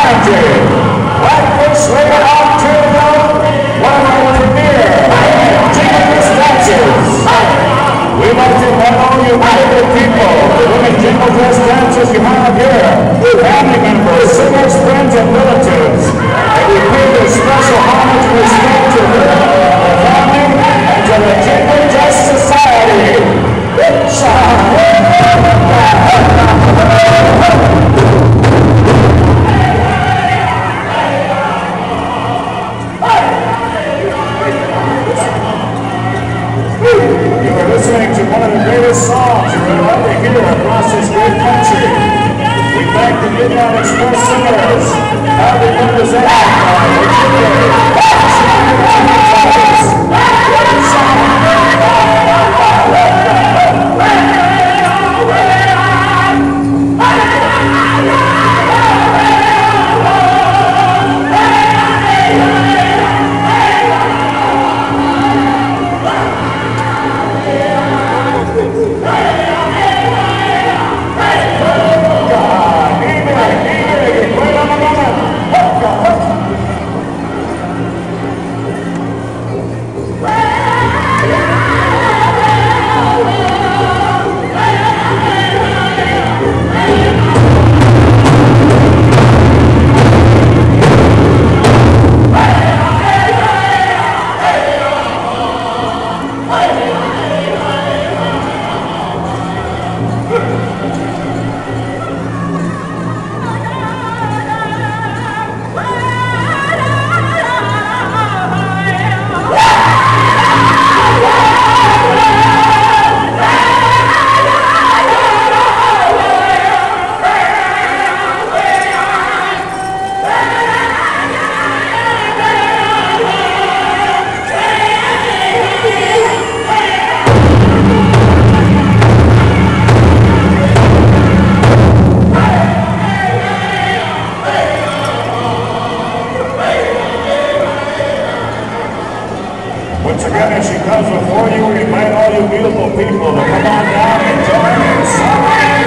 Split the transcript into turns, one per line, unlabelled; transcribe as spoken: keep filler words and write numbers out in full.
Society. Like this later on to one of our premier jingle dances. We'd like to invite all you wonderful people, doing jingle dress dances you have here, family members, singers, friends, and relatives. And we pay this special homage and respect to her, her family, and to the Jingle Dress Society. You are listening to one of the greatest songs you will ever hear across this great country. We thank the Midnight Express singers, proudly represented by once again, as she comes before you, we invite all you beautiful people to come on down and join in song and